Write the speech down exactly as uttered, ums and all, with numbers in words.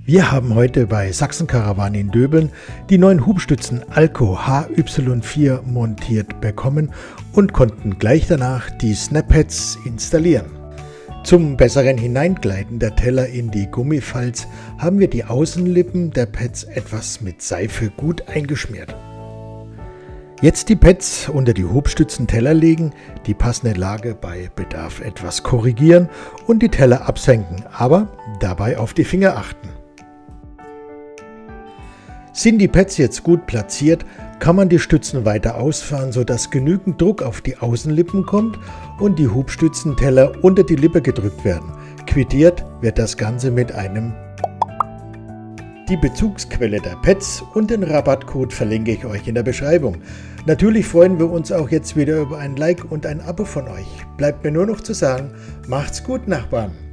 Wir haben heute bei Sachsen Caravan in Döbeln die neuen Hubstützen Alco H Y vier montiert bekommen und konnten gleich danach die Snap-Pads installieren. Zum besseren Hineingleiten der Teller in die Gummifalz haben wir die Außenlippen der Pads etwas mit Seife gut eingeschmiert. Jetzt die Pads unter die Hubstützen-Teller legen, die passende Lage bei Bedarf etwas korrigieren und die Teller absenken, aber dabei auf die Finger achten. Sind die Pads jetzt gut platziert, kann man die Stützen weiter ausfahren, sodass genügend Druck auf die Außenlippen kommt und die Hubstützenteller unter die Lippe gedrückt werden. Quittiert wird das Ganze mit einem. Die Bezugsquelle der Pads und den Rabattcode verlinke ich euch in der Beschreibung. Natürlich freuen wir uns auch jetzt wieder über ein Like und ein Abo von euch. Bleibt mir nur noch zu sagen, macht's gut, Nachbarn!